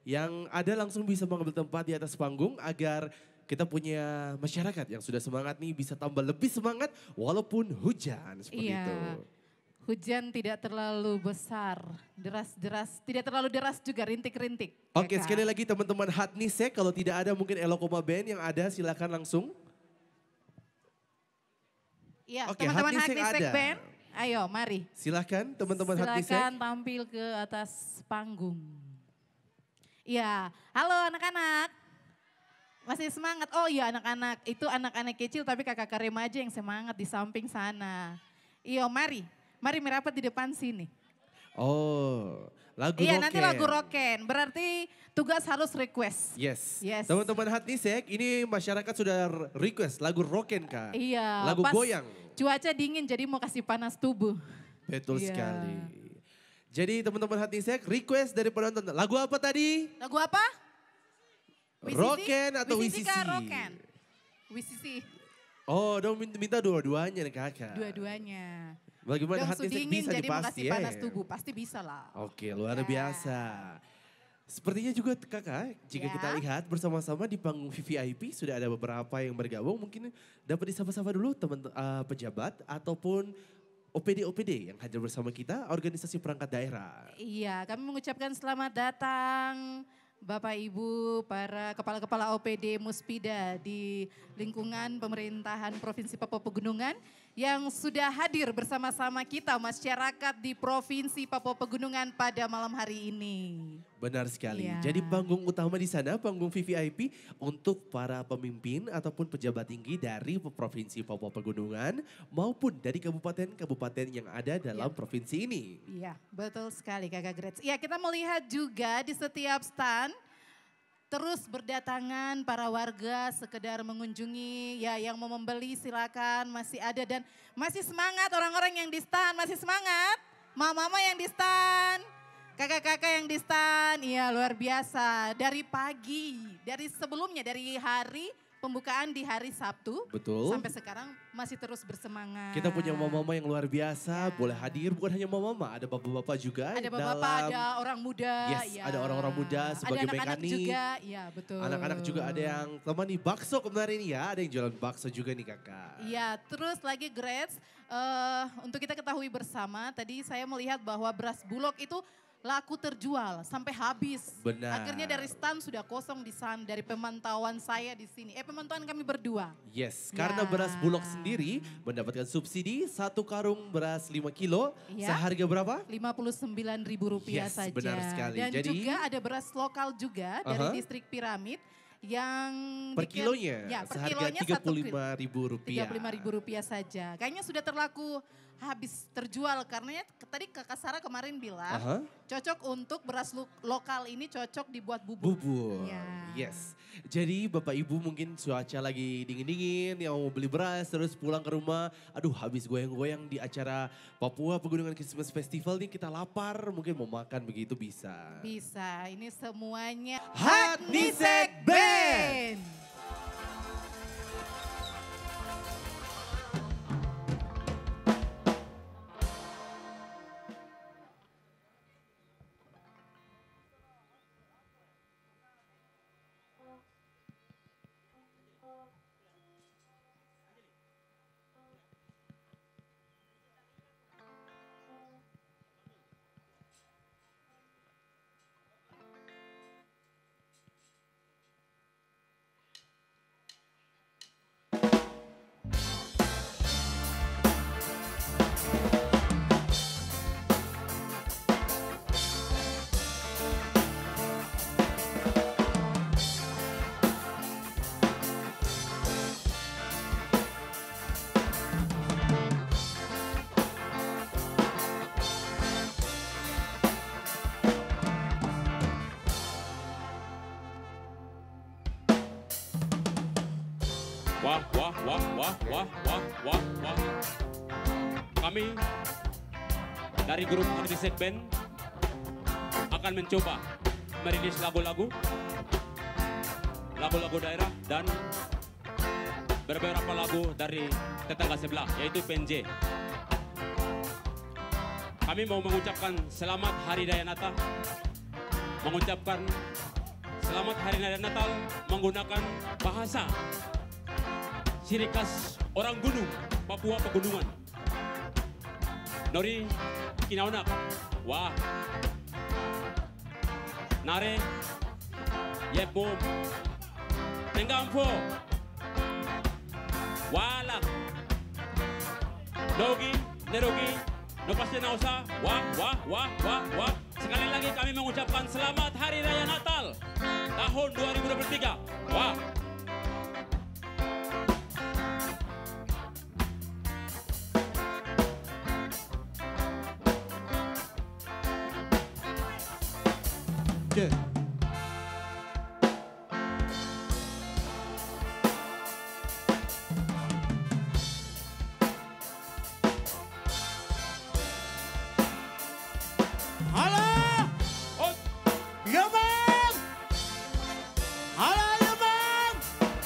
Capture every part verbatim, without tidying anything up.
Yang ada langsung bisa mengambil tempat di atas panggung agar kita punya masyarakat yang sudah semangat nih bisa tambah lebih semangat walaupun hujan seperti Iya. itu. Hujan tidak terlalu besar, deras-deras, tidak terlalu deras juga, rintik-rintik. Oke, ya, sekali Kak? lagi teman-teman Hatnisek, kalau tidak ada mungkin Elokoma Band yang ada silakan langsung. Iya, Oke, teman-teman Hatnisek Hatnisek ada. Band, ayo mari. Silakan teman-teman Hatnisek. Silakan tampil ke atas panggung. Iya, halo anak-anak. Masih semangat? Oh iya anak-anak, itu anak-anak kecil tapi kakak-kakak remaja yang semangat di samping sana. Iyo mari, mari merapat di depan sini. Oh, lagu Iya roken. nanti lagu roken, berarti tugas harus request. Yes. Yes. Teman-teman Hatnisek, ini masyarakat sudah request lagu roken Kak. Iya. Lagu pas goyang. Cuaca dingin jadi mau kasih panas tubuh. Betul Iya. sekali. Jadi teman-teman Hatnisek request dari penonton. Lagu apa tadi? Lagu apa? W C C? Roken atau W C C W C C? kah roken? W C C, Oh, dong minta dua-duanya nih kakak. dua-duanya. Bagaimana Dong su Hatnisek dingin bisa jadi mau dipasti kasih ya? panas tubuh, pasti bisa lah. Oke, luar Ya. biasa. Sepertinya juga kakak, jika Ya. kita lihat bersama-sama di panggung V V I P sudah ada beberapa yang bergabung. Mungkin dapat disapa-sapa dulu teman uh, pejabat ataupun O P D-O P D yang hadir bersama kita, organisasi perangkat daerah. Iya, kami mengucapkan selamat datang Bapak Ibu para kepala-kepala O P D Muspida di lingkungan pemerintahan Provinsi Papua Pegunungan yang sudah hadir bersama-sama kita masyarakat di Provinsi Papua Pegunungan pada malam hari ini. Benar sekali. Iya. Jadi panggung utama di sana, panggung V V I P untuk para pemimpin ataupun pejabat tinggi dari Provinsi Papua Pegunungan maupun dari kabupaten-kabupaten yang ada dalam Iya. provinsi ini. Iya, betul sekali Kakak Grets. Iya, kita melihat juga di setiap stand terus berdatangan para warga sekedar mengunjungi, ya yang mau membeli silakan masih ada dan masih semangat orang-orang yang di stand, masih semangat. Mama-mama yang di stand, kakak-kakak yang di stand, iya luar biasa. Dari pagi, dari sebelumnya, dari hari pembukaan di hari Sabtu. Betul. Sampai sekarang masih terus bersemangat. Kita punya mama-mama yang luar biasa, Ya. boleh hadir bukan hanya mama-mama, ada bapak-bapak juga. Ada dalam- bapak-bapak, ada orang muda. Yes, ya. ada orang-orang muda sebagai ada anak-anak mekanik. juga, iya betul. Anak-anak juga ada yang teman nih bakso kemarin ya, ada yang jualan bakso juga nih kakak. Iya, terus lagi Grets, eh, untuk kita ketahui bersama, tadi saya melihat bahwa beras bulog itu laku terjual sampai habis. Benar. Akhirnya dari stand sudah kosong di sana, dari pemantauan saya di sini. Eh pemantauan kami berdua. Yes, karena Ya. beras bulog sendiri mendapatkan subsidi satu karung beras lima kilo Ya. seharga berapa? lima puluh sembilan ribu rupiah Yes, saja. benar sekali. Dan Jadi- juga ada beras lokal juga dari Aha. distrik Piramid yang Per dikirim- kilonya ya, per seharga kilonya tiga satu puluh kilo. lima ribu rupiah. tiga puluh lima ribu rupiah saja. Kayaknya sudah terlaku habis terjual karena tadi Kakak Sarah kemarin bilang Aha. cocok untuk beras lo- lokal ini cocok dibuat bubur. Bubur, Ya. yes. Jadi Bapak Ibu mungkin cuaca lagi dingin-dingin, yang mau beli beras terus pulang ke rumah. Aduh habis goyang-goyang di acara Papua Pegunungan Christmas Festival nih kita lapar, mungkin mau makan begitu bisa. Bisa, ini semuanya Hatnisek Band. Wah, wah, wah, wah, wah, wah, wah, wah. Kami dari grup Hatnisek Band akan mencoba merilis lagu-lagu, lagu-lagu daerah dan beberapa lagu dari tetangga sebelah, yaitu P N J. Kami mau mengucapkan selamat Hari Dayanata, mengucapkan selamat Hari Raya Natal menggunakan bahasa ciri khas orang gunung, Papua Pegunungan. Nori kinaunak, wah, nare, yepom, tengampo, wala, nogi, nerogi, no pasti nausa, wah, wah, wah, wah, wah. Sekali lagi kami mengucapkan selamat Hari Raya Natal tahun dua ribu dua puluh tiga. Wah. Okay. Halo, Oh, ya bang. Halo ya bang.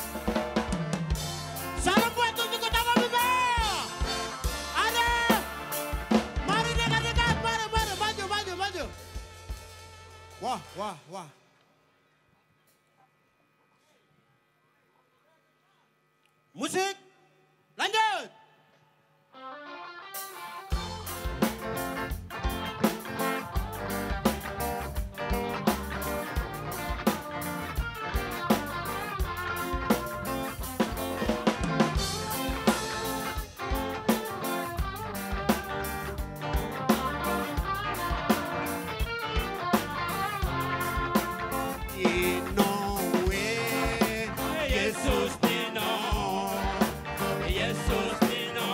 Salam buat untuk utama Bima. Ada. Mari dekat-dekat, mari, mari, maju, maju, maju. Wah, wah, wah. Musik, lanjut. Inoue, Yesus Dino, Yesus Dino,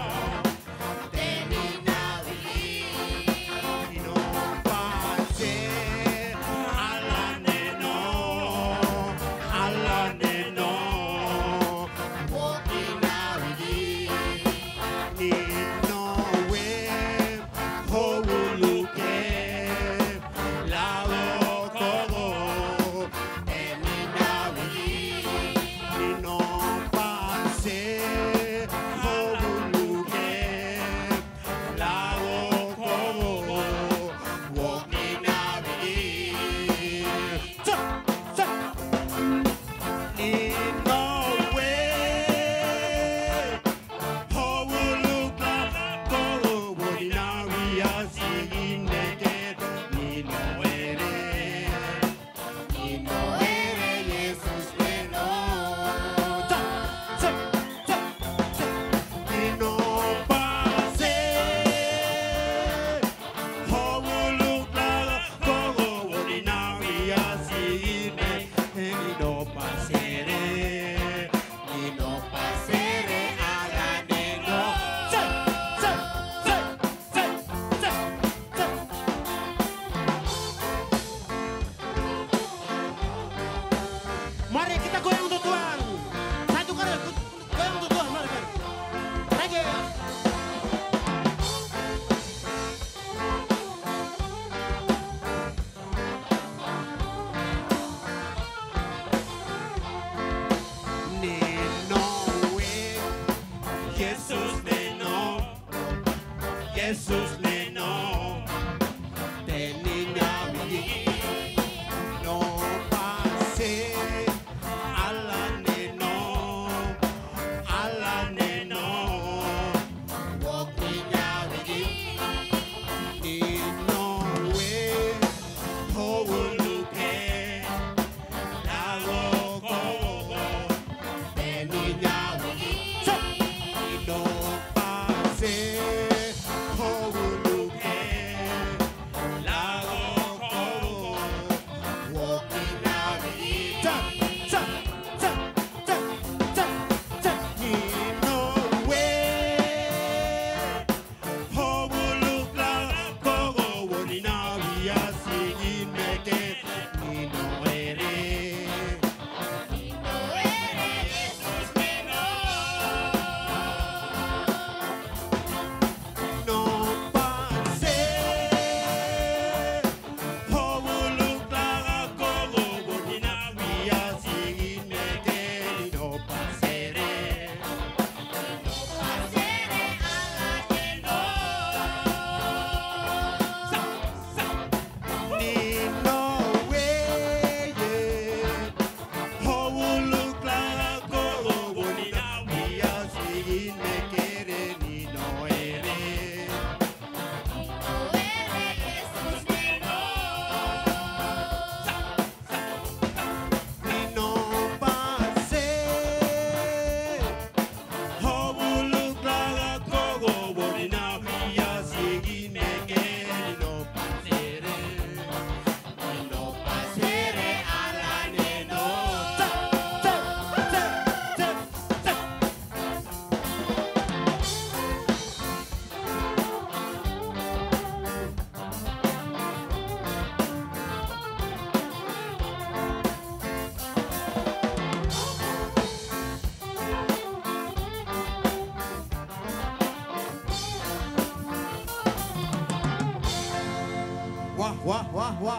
Ino pace, ala neno, ala neno. Inoue, houluke, lao kogo. Nino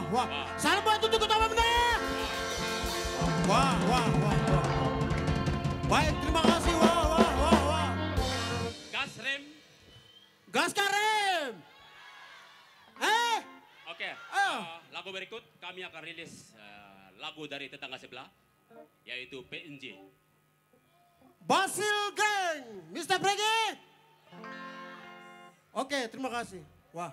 wah. Salam buat tutup utama benar. Wah, wah, wah, wah. Baik, terima kasih. Wah, wah, wah, wah. Gas rem. Gas karem. Eh, Oke, Oh. uh, lagu berikut kami akan rilis uh, lagu dari tetangga sebelah, yaitu P N J. Basil Gang, mister Bregi. Oke, terima kasih. Wah.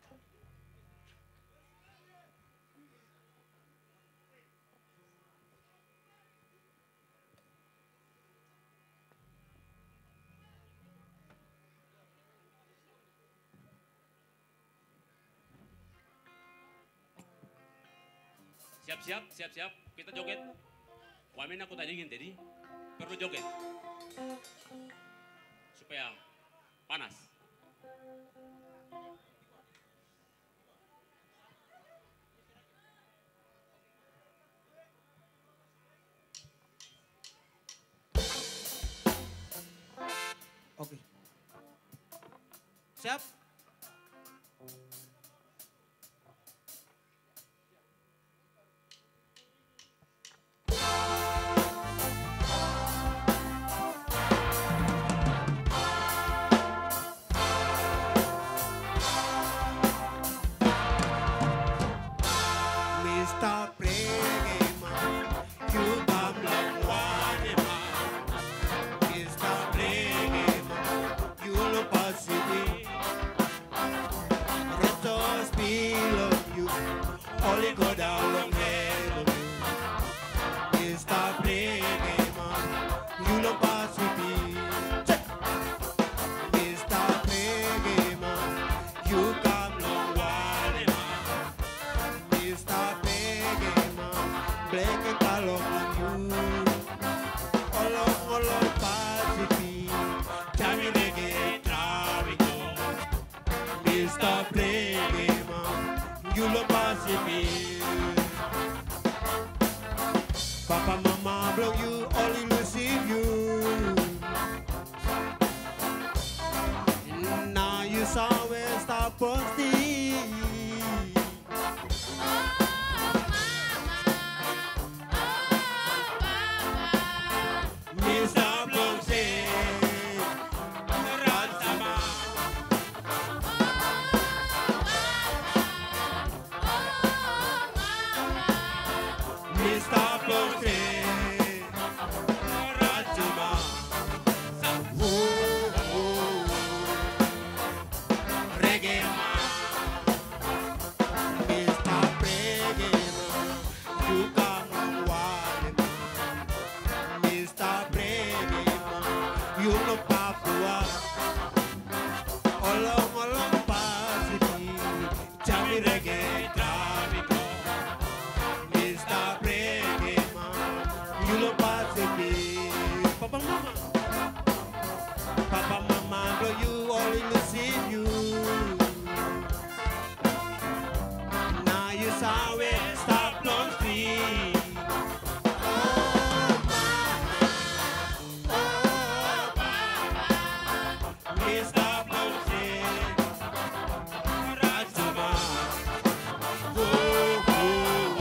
Siap-siap, siap-siap, kita joget. Wamen aku tadi ingin jadi perlu joget supaya panas. Oke. Siap? mister Preman, you come long one mister Preman, you look positive. Retos below you, only go down long head of you. mister Preman, you look positive. mister Preman, you come long one mister Preman, black and color on you. Olong olong Pacific, Jamie Reggae Travico. mister Preman, you look Pacific. Papa mama blow you, only receive you. Now you saw where stop posting. mister Blonde, Rastama. mister Blonde, Rastama. Oh, oh. Reggae man, mister Reggae man, you come on wild man. mister Reggae man, you know Papua. Olong olong Pacific, Jamie Reggae Travico. mister Reggae man, you know Pacific. Papa mama, Papa mama, blow you only receive you. Now you saw it, stop on street. Oh mama, oh mama, mister Blonde, Rastama. Oh, oh,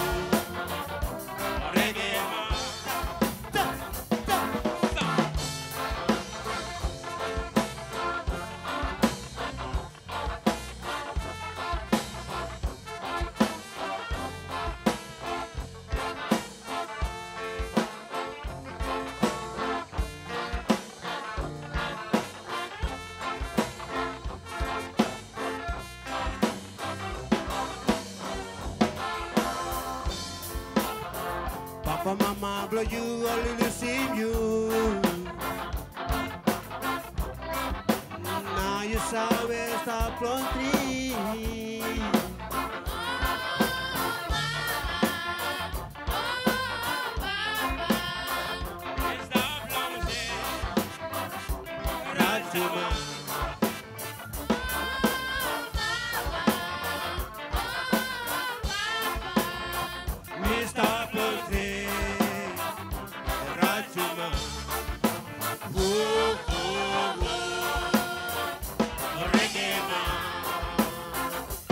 oh. Reggae man. Da, da, da. Papa, mama, blow you, only receive you. Now you saw where stop on three. mister Blonde, Rastama. mister Blonde, Rastama. Oh, oh, oh. Reggae man.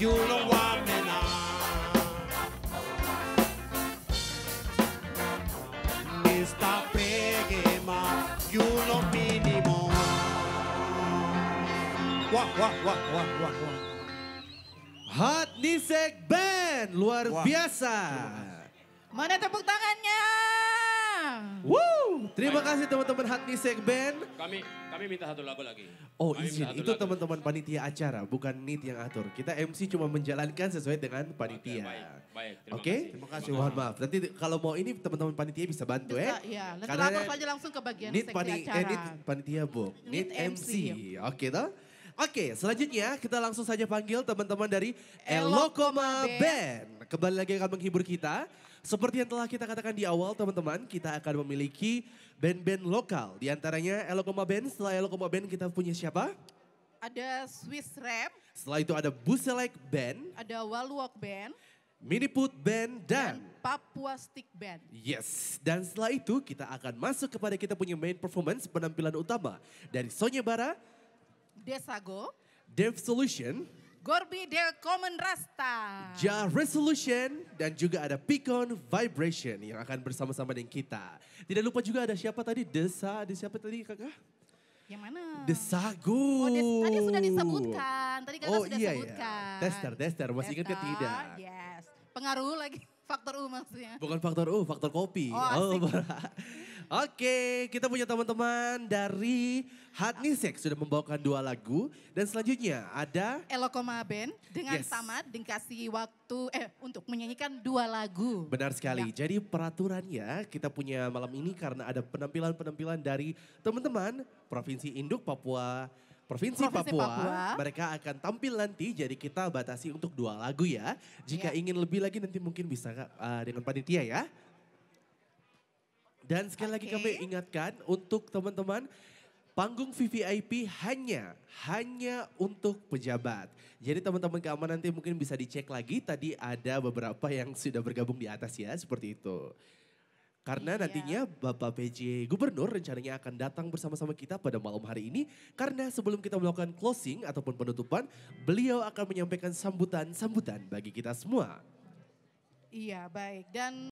you know what me now. Mister Pegema, you know minimum. Wah, wah, wah, wah, wah, wah. Hot Nisek Band, luar Wah. biasa. Mana tepuk tangannya? Woo, terima kasih teman-teman Hot Nisek Band. Kami kami minta satu lagu lagi. Oh Kami izin, minta satu itu lagu. teman-teman panitia acara, bukan Nit yang atur. Kita M C cuma menjalankan sesuai dengan panitia. Oke, baik, baik. Terima Oke, kasih. terima kasih. Mohon maaf. Nanti kalau mau ini teman-teman panitia bisa bantu Bisa, ya. ya. Nanti Karena lapor saja langsung ke bagian Nit seksi pani, acara. eh, Nit panitia bu, Nit, Nit M C. M C. Oke toh. Oke, selanjutnya kita langsung saja panggil teman-teman dari Elokoma Elokoma Band. Kembali lagi akan menghibur kita. Seperti yang telah kita katakan di awal teman-teman, kita akan memiliki band-band lokal. Di antaranya Elokoma Band, setelah Elokoma Band kita punya siapa? Ada Swiss Rap, Setelah itu ada Buselek Band, ada Walwalk Band, Miniput Band, dan dan Papua Stick Band. yes. Dan setelah itu kita akan masuk kepada kita punya main performance penampilan utama dari Sonya Bara, Desago, Dev Solution, Gorbi Del Common Rasta. Ja Resolution, dan juga ada Picon Vibration yang akan bersama-sama dengan kita. Tidak lupa juga ada siapa tadi? Desa, ada siapa tadi kakak? Yang mana? Desago. Oh, des- tadi sudah disebutkan. Tadi kakak Oh sudah iya sebutkan. ya. Tester, tester. Masih ingat kan Tester, tidak? Yes. Pengaruh lagi. Faktor U maksudnya. Bukan faktor U, faktor kopi. Oh, asik. Oke, kita punya teman-teman dari Hot Nisek sudah membawakan dua lagu. Dan selanjutnya ada Elokoma Band dengan Yes. tamat dikasih waktu eh untuk menyanyikan dua lagu. benar sekali. Ya. Jadi peraturannya kita punya malam ini karena ada penampilan-penampilan dari teman-teman Provinsi Induk Papua, Provinsi, Provinsi Papua. Papua. Mereka akan tampil nanti, jadi kita batasi untuk dua lagu ya. Jika Ya. ingin lebih lagi nanti mungkin bisa uh, dengan panitia ya. Dan sekali lagi Oke. kami ingatkan untuk teman-teman, panggung V V I P hanya hanya untuk pejabat. Jadi teman-teman keamanan nanti mungkin bisa dicek lagi. Tadi ada beberapa yang sudah bergabung di atas ya, seperti itu. Karena Iya. nantinya Bapak P J Gubernur rencananya akan datang bersama-sama kita pada malam hari ini. Karena sebelum kita melakukan closing ataupun penutupan, beliau akan menyampaikan sambutan-sambutan bagi kita semua. Iya, baik. Dan